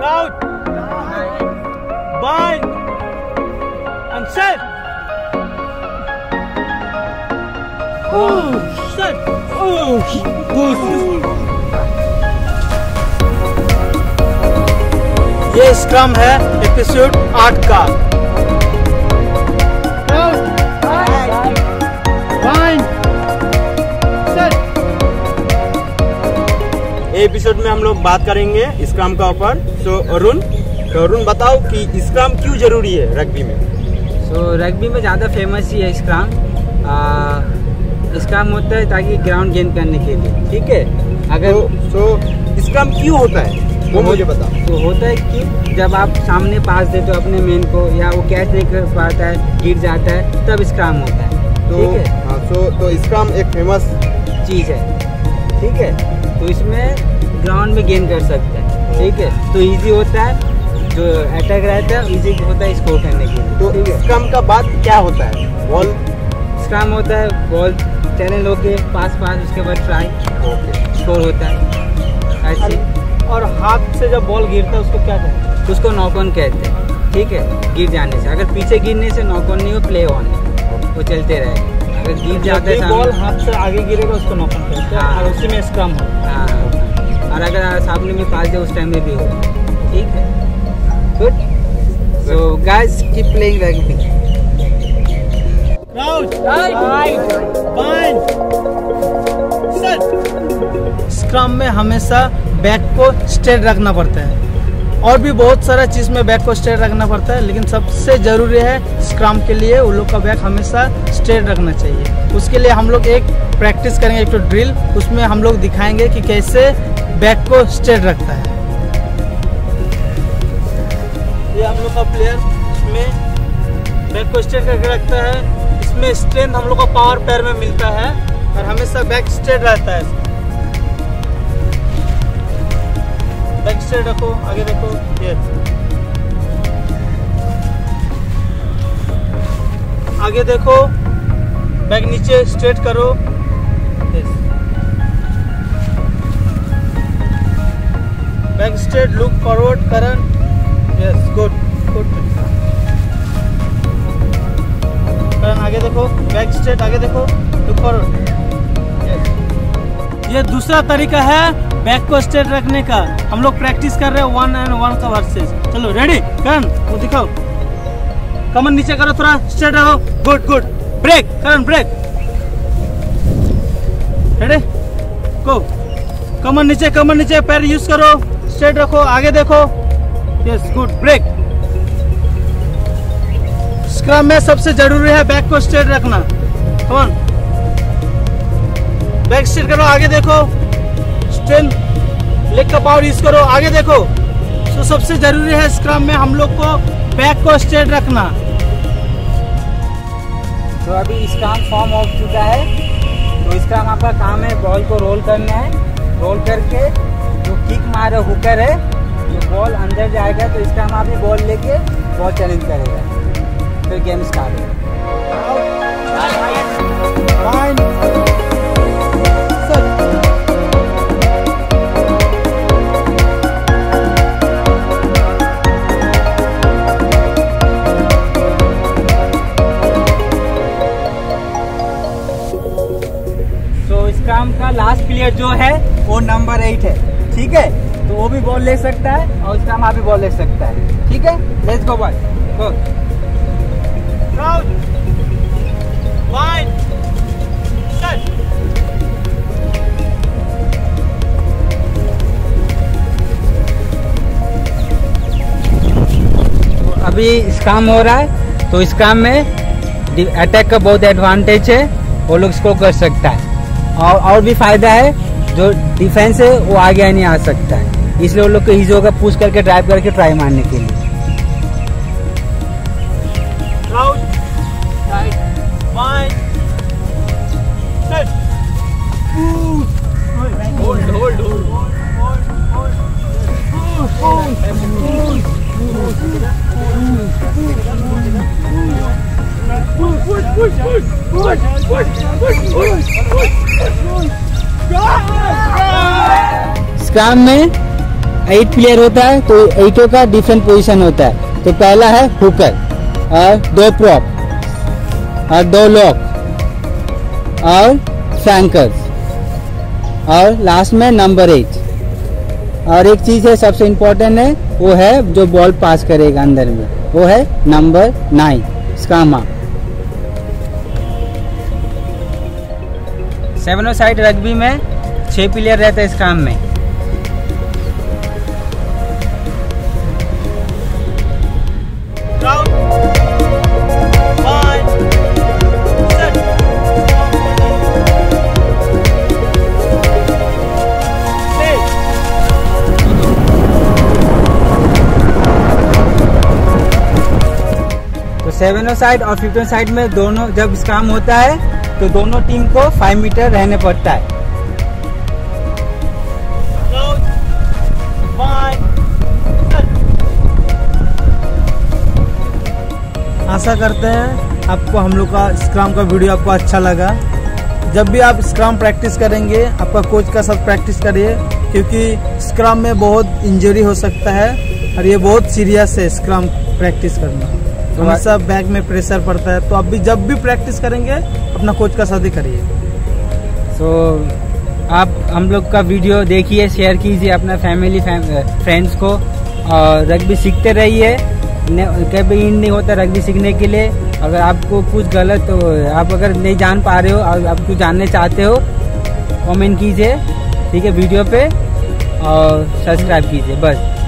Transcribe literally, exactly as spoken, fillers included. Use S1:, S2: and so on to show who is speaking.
S1: Crouch. Bind. And set. Oh, set. Oh, good. ये scrum है episode आठ का। एपिसोड में हम लोग बात करेंगे स्क्रम का ऊपर। सो अरुण तो अरुण बताओ कि स्क्रम क्यों जरूरी है रग्बी में।
S2: सो so, रग्बी में ज़्यादा फेमस ही है स्क्रम। स्क्रम होता है ताकि ग्राउंड गेन करने के लिए, ठीक है। अगर
S1: सो स्क्रम क्यों होता है वो मुझे बताओ।
S2: तो होता है कि जब आप सामने पास देते हो अपने मेन को या वो कैच नहीं कर पाता है, गिर जाता है, तब स्क्रम होता है, ठीक है।
S1: हाँ, सो तो स्क्रम एक फेमस
S2: चीज़ है, ठीक है। तो इसमें ग्राउंड में गेन कर सकते हैं, ठीक है। तो इजी होता है, जो अटैक रहता है इजी होता है स्कोर करने के लिए।
S1: तो स्क्रम का बाद क्या होता है? बॉल
S2: स्क्रम होता है, बॉल चैनल होके पास पास, उसके बाद ट्राई,
S1: ओके,
S2: स्कोर होता है ऐसे।
S1: और हाथ से जब बॉल गिरता है उसको क्या कहते हैं?
S2: उसको नॉक ऑन कहते हैं, ठीक है। गिर जाने से, अगर पीछे गिरने से नॉक ऑन नहीं हो, प्ले ऑन है, वो चलते रहेगा। अगर गिर जाता है
S1: बॉल हाथ से आगे गिरेगा उसको नॉक ऑन कहते हैं, और उसी में स्क्रम हो।
S2: हाँ, और अगर सामने में पास दे उस टाइम में भी हो, ठीक है। Good. So guys keep playing rugby.
S1: Crouch, bind, bind, set. Scrum में हमेशा बैक को स्ट्रेट रखना पड़ता है, और भी बहुत सारा चीज़ में बैक को स्ट्रेट रखना पड़ता है, लेकिन सबसे ज़रूरी है स्क्रम के लिए उन लोग का बैक हमेशा स्ट्रेट रखना चाहिए। उसके लिए हम लोग एक प्रैक्टिस करेंगे, एक तो ड्रिल, उसमें हम लोग दिखाएंगे कि कैसे बैक को स्ट्रेट रखता है। ये हम लोग का प्लेयर इसमें बैक को स्ट्रेट करके रखता है। इसमें स्ट्रेंथ हम लोग को पावर पैर में मिलता है, और हमेशा बैक स्ट्रेट रहता है। बैक स्ट्रेट रखो, आगे देखो, ये आगे देखो, बैक नीचे स्ट्रेट करो, back straight, look forward, Karan, yes, good good. Karan आगे देखो, बैक स्ट्रेट, आगे देखो, लुक फॉरवर्ड, यस। ये दूसरा तरीका है बैक को स्ट्रेट रखने का। हम लोग प्रैक्टिस कर रहे हैं वन एंड वन का वर्सेस। चलो रेडी, करन वो दिखाओ, कमर नीचे करो, थोड़ा स्ट्रेट रहो, good good. Break, Karan break, ready, go. कमर नीचे, कमर नीचे, पैर यूज करो, स्ट्रेट रखो, आगे देखो, यस, गुड। ब्रेक। स्क्रम में सबसे जरूरी है बैक को स्ट्रेट रखना। कम ऑन, बैक स्ट्रेट करो, आगे देखो, स्ट्रेंथ, लेग का पावर यूज करो, आगे देखो। तो सबसे जरूरी है स्क्रम में हम लोग को बैक को स्ट्रेट रखना।
S2: तो अभी स्क्रम फॉर्म हो चुका है। तो स्क्रम आपका काम है बॉल को रोल करना है, रोल करके जो किक मारे हुकर है, जो बॉल अंदर जाएगा तो स्क्रम आप भी बॉल लेके बॉल चैलेंज करेगा, फिर गेम स्टार्ट होगा। स्क्रम का लास्ट प्लेयर जो है वो नंबर एट है, ठीक है। तो वो भी बॉल ले सकता है और स्क्रम आप भी बॉल ले सकता है, ठीक है। Let's go boy, go.
S1: Crouch, वाइड, सेट।
S2: तो अभी स्क्रम हो रहा है, तो स्क्रम में अटैक का बहुत एडवांटेज है, वो लोग स्कोर कर सकता है। और और भी फायदा है, जो डिफेंस है वो आगे नहीं आ सकता है, इसलिए वो लोग को ईजी होगा पुश करके ड्राइव करके ट्राई मारने के लिए।
S1: होल्ड होल्ड
S2: स्क्रम में एट प्लेयर होता है तो एटों का डिफरेंट पोजीशन होता है। तो पहला है हुकर और दो प्रॉप और दो लॉक और फ्लैंकर्स और लास्ट में नंबर एट। और एक चीज है सबसे इम्पोर्टेंट है, वो है जो बॉल पास करेगा अंदर में, वो है नंबर नाइन स्कामा। सेवन साइड रग्बी में छह प्लेयर रहते हैं इस काम में। सेवन साइड और फिफ्टीन साइड में दोनों जब इस काम होता है तो दोनों टीम को फाइव मीटर रहने पड़ता है।
S1: आशा करते हैं आपको हम लोग का स्क्रम का वीडियो आपको अच्छा लगा। जब भी आप स्क्रम प्रैक्टिस करेंगे आपका कोच का साथ प्रैक्टिस करिए, क्योंकि स्क्रम में बहुत इंजरी हो सकता है और ये बहुत सीरियस है स्क्रम प्रैक्टिस करना। तो हमेशा बैक में प्रेशर पड़ता है। तो अब भी जब भी प्रैक्टिस करेंगे अपना कोच का साथ ही करिए।
S2: तो आप हम लोग का वीडियो देखिए, शेयर कीजिए अपना फैमिली फ्रेंड्स को और रग्बी सीखते रहिए। कभी इन नहीं होता रग्बी सीखने के लिए। अगर आपको कुछ गलत तो आप अगर नहीं जान पा रहे हो और आप कुछ जानने चाहते हो कमेंट कीजिए, ठीक है, वीडियो पे और सब्सक्राइब कीजिए बस।